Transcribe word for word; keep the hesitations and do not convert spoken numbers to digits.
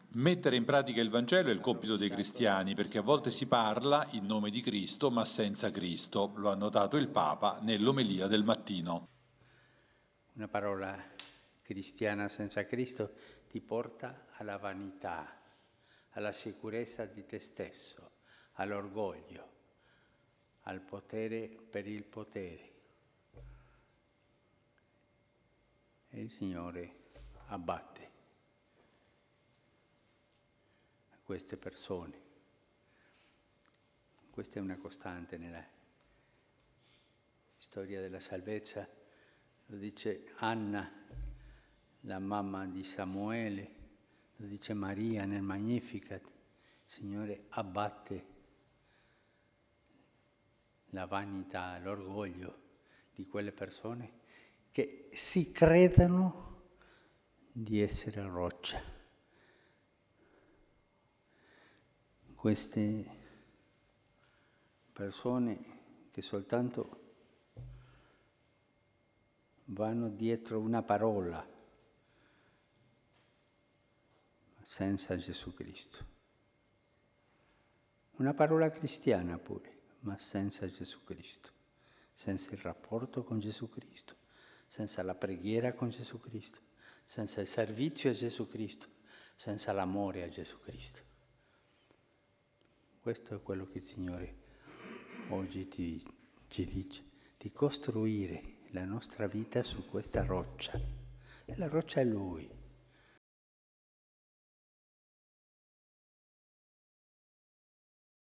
Mettere in pratica il Vangelo è il compito dei cristiani, perché a volte si parla in nome di Cristo ma senza Cristo, lo ha notato il Papa nell'omelia del mattino. Una parola cristiana senza Cristo ti porta alla vanità, alla sicurezza di te stesso, all'orgoglio, al potere per il potere. E il Signore abbatte queste persone. Questa è una costante nella storia della salvezza. Lo dice Anna, la mamma di Samuele, lo dice Maria nel Magnificat. Il Signore abbatte la vanità, l'orgoglio di quelle persone che si credano di essere roccia. Queste persone che soltanto vanno dietro una parola, senza Gesù Cristo. Una parola cristiana pure, ma senza Gesù Cristo, senza il rapporto con Gesù Cristo, senza la preghiera con Gesù Cristo, senza il servizio a Gesù Cristo, senza l'amore a Gesù Cristo. Questo è quello che il Signore oggi ti, ci dice, di costruire la nostra vita su questa roccia. E la roccia è Lui.